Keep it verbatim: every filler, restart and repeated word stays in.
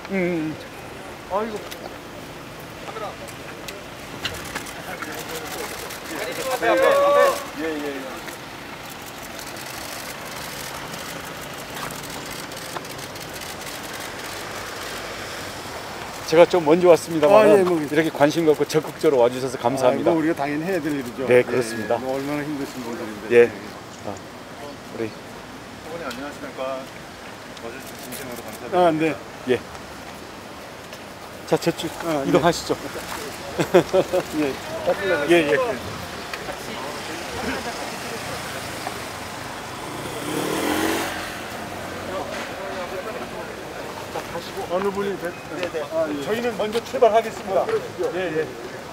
음. 아이고. 앞에 앞에 앞에. 예, 예, 예. 제가 좀 먼저 왔습니다만 아, 예, 뭐, 이렇게 관심 갖고 적극적으로 와주셔서 감사합니다. 아, 뭐 우리가 당연히 해야 될 일이죠. 네, 그렇습니다. 예, 예. 뭐 얼마나 힘드신 분들인데. 예. 아, 우리 어머니 안녕하십니까. 와주셔서 진심으로 감사드립니다. 아, 네. 예. 자, 저쪽 아, 이동하시죠. 예. 예, 예. 어느 분이 됐... 저희는 먼저 출발하겠습니다. 예, 예.